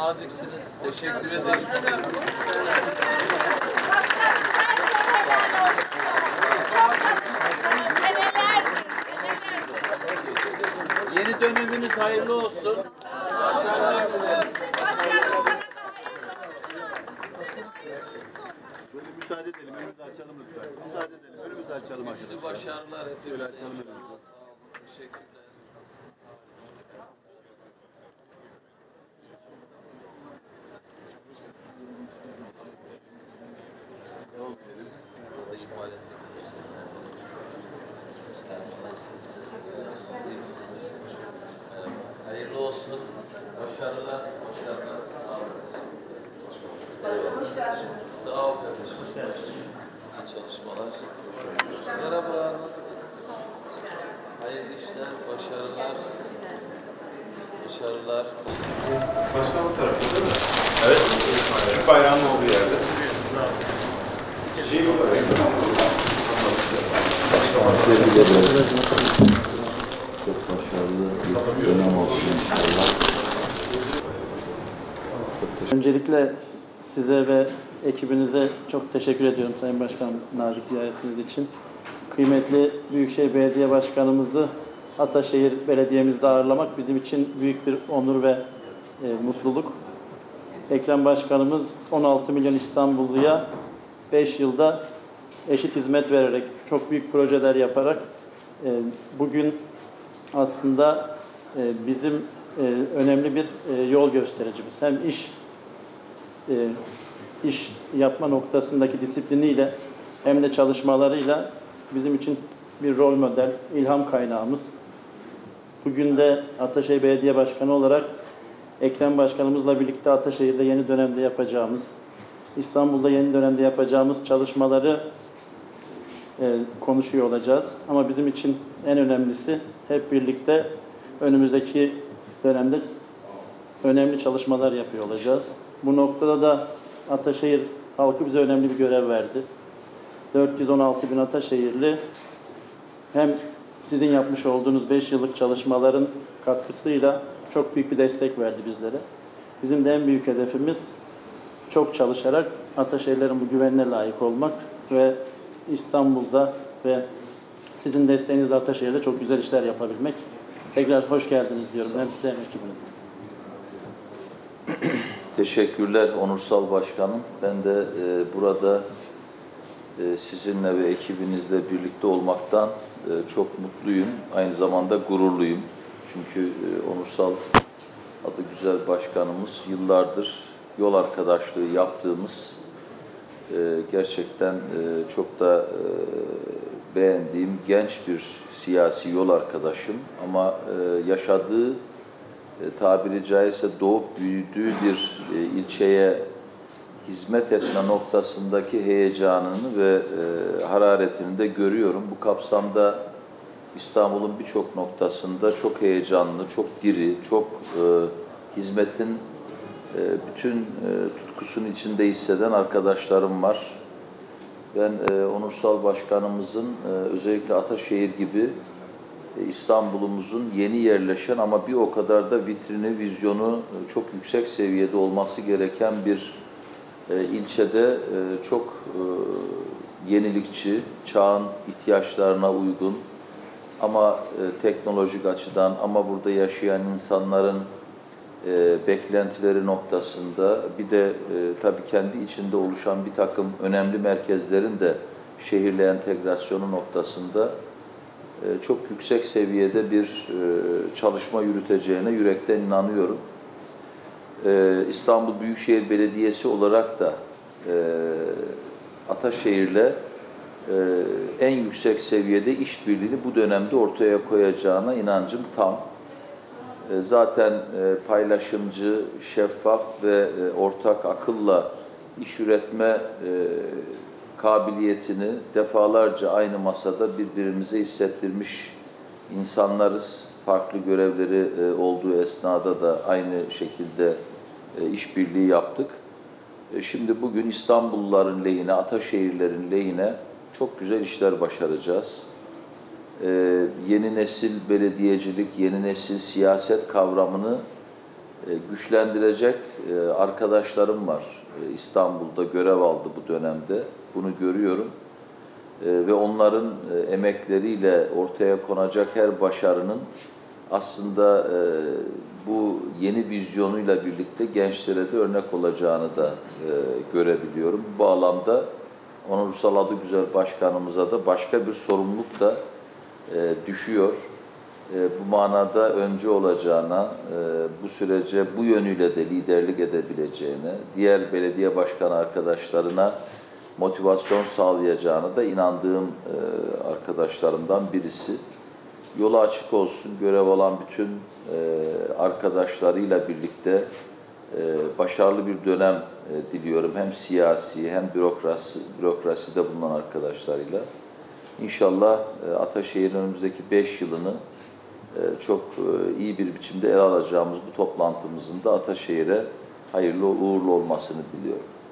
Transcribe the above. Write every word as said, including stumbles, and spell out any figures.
naziksiniz. Teşekkür ederim. Yeni döneminiz hayırlı olsun. Başarılar dileriz. Böyle müsaade edelim, önümüzü açalım lütfen. Müsaade edelim, önümüzü açalım arkadaşlar. Sizi başarılar hepinize. Böyle açalım önümüzü. Sağ olun. Teşekkürler. Devam edelim. Burada ihmal ettik. İyi misiniz? Merhaba. Hayırlı olsun. Başarılar. Başarılar. Sağ olun. Sağ olun kardeşim. Hoş geldiniz. İyi çalışmalar. Merhaba. Nasılsınız? Hayırlı işler. Başarılar. Başarılar. Başkan bu tarafta değil mi? Evet. Türk bayrağının olduğu yerde. Şey bu tarafta. Çok başarılı bir dönem olsun inşallah. Çok teşekkür Öncelikle size ve ekibinize çok teşekkür ediyorum Sayın Başkan nazik ziyaretiniz için. Kıymetli Büyükşehir Belediye Başkanımızı Ataşehir Belediye'mizde ağırlamak bizim için büyük bir onur ve e, mutluluk. Ekrem Başkanımız on altı milyon İstanbulluya beş yılda eşit hizmet vererek, çok büyük projeler yaparak e, bugün aslında e, bizim e, önemli bir e, yol göstericimiz. Hem iş e, iş yapma noktasındaki disipliniyle hem de çalışmalarıyla bizim için bir rol model, ilham kaynağımız. Bugün de Ataşehir Belediye Başkanı olarak Ekrem Başkanımızla birlikte Ataşehir'de yeni dönemde yapacağımız, İstanbul'da yeni dönemde yapacağımız çalışmaları e, konuşuyor olacağız. Ama bizim için en önemlisi hep birlikte önümüzdeki dönemde önemli çalışmalar yapıyor olacağız. Bu noktada da Ataşehir halkı bize önemli bir görev verdi. dört yüz on altı bin Ataşehirli hem sizin yapmış olduğunuz beş yıllık çalışmaların katkısıyla çok büyük bir destek verdi bizlere. Bizim de en büyük hedefimiz çok çalışarak Ataşehirlerin bu güvenine layık olmak ve İstanbul'da ve sizin desteğinizle Ataşehir'de çok güzel işler yapabilmek. Tekrar hoş geldiniz diyorum hem size hem ekibinize. Teşekkürler Onursal Başkanım. Ben de e, burada e, sizinle ve ekibinizle birlikte olmaktan e, çok mutluyum. Aynı zamanda gururluyum. Çünkü e, Onursal adı güzel başkanımız yıllardır yol arkadaşlığı yaptığımız e, gerçekten e, çok da e, beğendiğim genç bir siyasi yol arkadaşım. Ama e, yaşadığı e, tabiri caizse doğup büyüdüğü bir e, ilçeye hizmet etme noktasındaki heyecanını ve e, hararetini de görüyorum. Bu kapsamda İstanbul'un birçok noktasında çok heyecanlı, çok diri, çok e, hizmetin e, bütün e, tutkusunu içinde hisseden arkadaşlarım var. Ben e, Onursal Başkanımızın e, özellikle Ataşehir gibi e, İstanbul'umuzun yeni yerleşen ama bir o kadar da vitrini, vizyonu e, çok yüksek seviyede olması gereken bir e, ilçede e, çok e, yenilikçi, çağın ihtiyaçlarına uygun ama e, teknolojik açıdan ama burada yaşayan insanların e, beklentileri noktasında bir de e, tabii kendi içinde oluşan bir takım önemli merkezlerin de şehirle entegrasyonu noktasında e, çok yüksek seviyede bir e, çalışma yürüteceğine yürekten inanıyorum. E, İstanbul Büyükşehir Belediyesi olarak da e, Ataşehir'le e, en yüksek seviyede işbirliğini bu dönemde ortaya koyacağına inancım tam. Zaten paylaşımcı, şeffaf ve ortak akılla iş üretme kabiliyetini defalarca aynı masada birbirimize hissettirmiş insanlarız. Farklı görevleri olduğu esnada da aynı şekilde işbirliği yaptık. Şimdi bugün İstanbulluların lehine, Ataşehirlerin lehine çok güzel işler başaracağız. Ee, yeni nesil belediyecilik, yeni nesil siyaset kavramını e, güçlendirecek e, arkadaşlarım var. E, İstanbul'da görev aldı bu dönemde. Bunu görüyorum. E, ve onların e, emekleriyle ortaya konacak her başarının aslında e, bu yeni vizyonuyla birlikte gençlere de örnek olacağını da e, görebiliyorum. Bu bağlamda Onursal Adıgüzel Başkanımıza da başka bir sorumluluk da e, düşüyor. E, bu manada önce olacağına, e, bu sürece bu yönüyle de liderlik edebileceğine, diğer belediye başkanı arkadaşlarına motivasyon sağlayacağına da inandığım e, arkadaşlarımdan birisi. Yolu açık olsun, görev alan bütün e, arkadaşlarıyla birlikte e, başarılı bir dönem e, diliyorum. Hem siyasi hem bürokrasi, bürokraside bulunan arkadaşlarıyla. İnşallah e, Ataşehir'in önümüzdeki beş yılını e, çok e, iyi bir biçimde ele alacağımız bu toplantımızın da Ataşehir'e hayırlı uğurlu olmasını diliyorum.